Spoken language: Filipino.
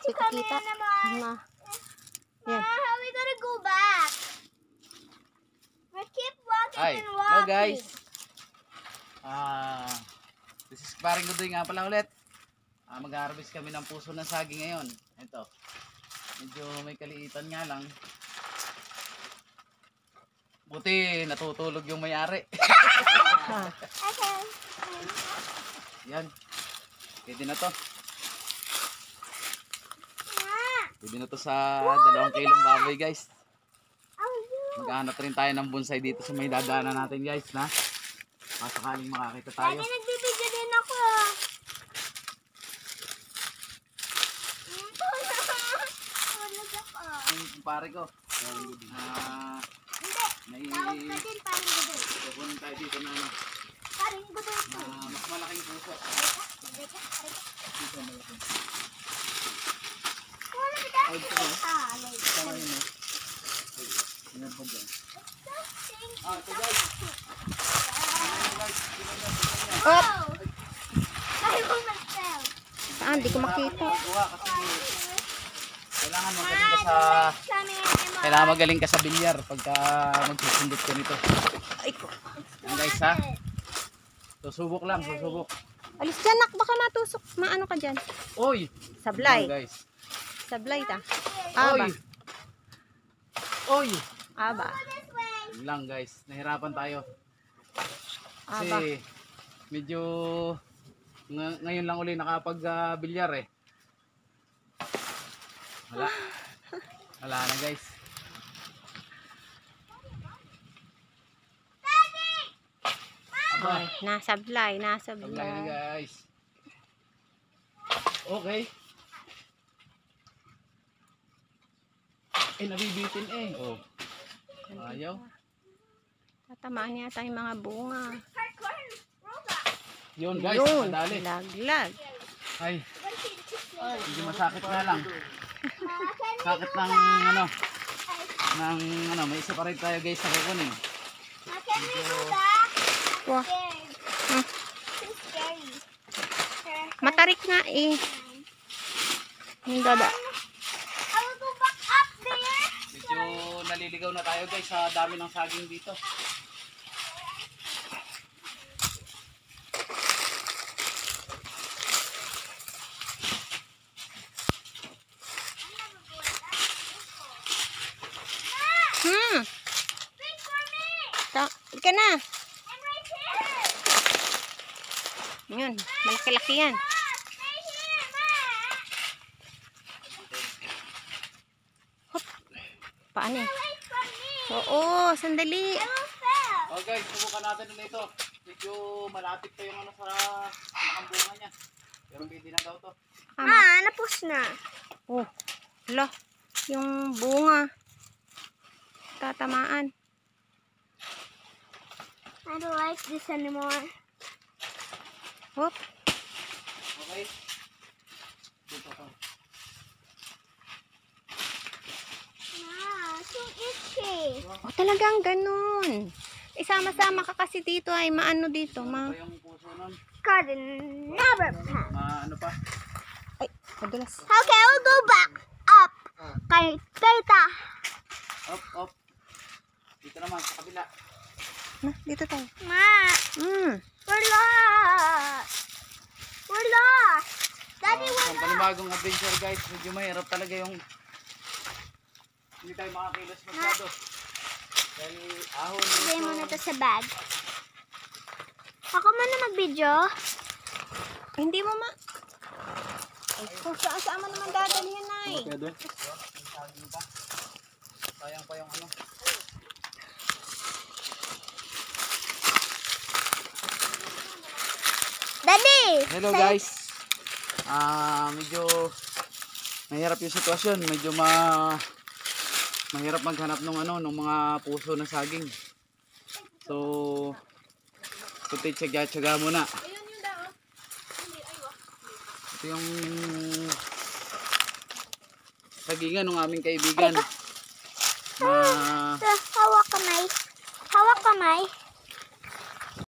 Di ko kita. Ma. Yan. How we gonna go back? We keep walking Hi, and hello walking. guys. This is paring Godoy nga pala ulit. Mag-harvest kami ng puso ng saging ngayon. Ito. Medyo may kaliitan nga lang. Buti natutulog yung may-ari. Okay. Yan. Pwede na to. Pwede na to sa 2 kilong baboy guys. Maghanap rin tayo ng bonsai dito sa may dadaanan natin guys na. Sakaling makakita tayo. Lagi nagbibideo din ako. Tulog ako. Yung pare ko. Hindi. May Tawag ka din, paring gudoy. kukunin tayo dito na ano. Paring gudoy ko. Mas malaking puso. Dito malaki. Wala ka dahil. Ay, ito ba? Like, Tama yun eh. Tingnan po dyan. Ito guys. Op! Ay, bumasel. Saan? Di ko makita. Kailangan magaling ka sa bilyar pagka magsusundot ka nito. Ay ko. Yan guys ha. Susubok lang, susubok. Alis dyan, nak. Baka matusok. Maano ka dyan? Oy! Sablay. Yan, guys. Sablay ta. Aba. Oy! Oy! Aba. Yun lang guys. Nahirapan tayo. Kasi Aba. medyo ngayon lang uli nakapag-bilyar eh. Wala. Wala na guys. Aba. Ay, nasablay. Sablay na Nasablay. guys. Okay. Nabibitin eh. Oh. Ayaw. Tatamaan yata yung mga bunga. Yun guys, Yun. madali. Laglag. Ay. Hindi masakit nga lang. Sakit ng ano, may isa pa rin tayo guys sa kukunin. Can we do that? Wah. Scared. Too scary. Matarik nga eh. Yung dada. I will go back up there. Medyo naliligaw na tayo guys sa dami ng saging dito. Wait for me. Ika na. I'm right here. Yun. Malaki-laki yan. Stay here, Ma. Paano? Wait for me. Oo, sandali. I will fail. Oh guys, subukan natin ulit ito. Medyo malapit pa yung ano sa bunga niya. Pero pwede na daw to. Ma, napus na. Oh, hala. Yung bunga. Tatamaan. I don't like this anymore. Hop. Okay? Dito to. Ma, so itchy. Oh, talagang ganun. Isama-sama ka kasi dito ay maano dito, ma. Ito yung puso nun. God, never pass. Ano pa? Ay, madulas. Okay, I'll go back up. Kay Tita. Up, up. Dito naman sa kabila. Na, dito tayo. Ma, we're lost. We're lost. Daddy, we're Ang panibagong adventure guys, medyo mahirap talaga yung hindi tayo makakilos masyado. Dahil ahon Lagay mo na to sa bag. Ako muna mag-video. Hindi mo ma. Ay, kung saan mo naman dadalhin ay. Pwede? Sayang pa yung ano. Daddy! Hello guys. Medyo mahirap yung sitwasyon. Medyo mahirap maghanap ng ng mga puso na saging. So, kunti tsaga-tsaga muna. Ito yung sagingan ng aming kaibigan. Na Hawak kamay. Hawak kamay.